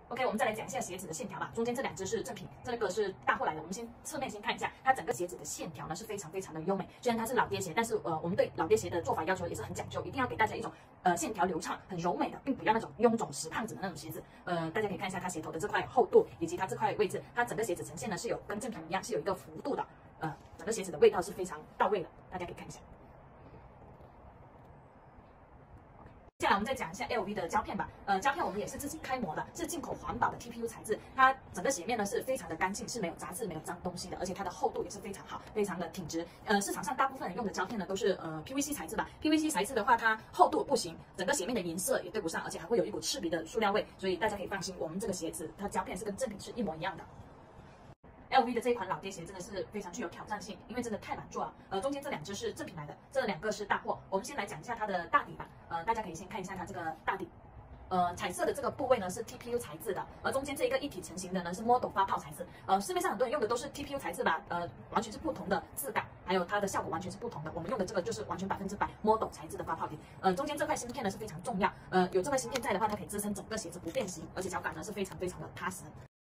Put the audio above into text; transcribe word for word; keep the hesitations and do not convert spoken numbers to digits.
OK， 我们再来讲一下鞋子的线条吧。中间这两只是正品，这个是大货来的。我们先侧面先看一下，它整个鞋子的线条呢是非常非常的优美。虽然它是老爹鞋，但是呃，我们对老爹鞋的做法要求也是很讲究，一定要给大家一种呃线条流畅、很柔美的，并不要那种臃肿死胖子的那种鞋子。呃，大家可以看一下它鞋头的这块厚度，以及它这块位置，它整个鞋子呈现呢是有跟正品一样是有一个幅度的。呃，整个鞋子的味道是非常到位的，大家可以看一下。接下来我们再讲一下 L V 的胶片吧。呃，胶片我们也是自己开模的，是进口环保的 T P U 材质。它整个鞋面呢是非常的干净，是没有杂质、没有脏东西的，而且它的厚度也是非常好，非常的挺直。呃，市场上大部分人用的胶片呢都是呃 P V C 材质吧。P V C 材质的话，它厚度不行，整个鞋面的颜色也对不上，而且还会有一股刺鼻的塑料味。所以大家可以放心，我们这个鞋子它胶片是跟正品是一模一样的。L V 的这一款老爹鞋真的是非常具有挑战性，因为真的太难做了。呃，中间这两只是正品来的，这两个是大货。我们先来讲一下它的大底吧。呃，大家可以先看一下它这个大底。呃，彩色的这个部位呢是 T P U 材质的，而中间这一个一体成型的呢是 model 发泡材质。呃，市面上很多人用的都是 T P U 材质吧，呃，完全是不同的质感，还有它的效果完全是不同的。我们用的这个就是完全百分之百 model 材质的发泡底。呃，中间这块芯片呢是非常重要，呃，有这块芯片在的话，它可以支撑整个鞋子不变形，而且脚感呢是非常非常的踏实。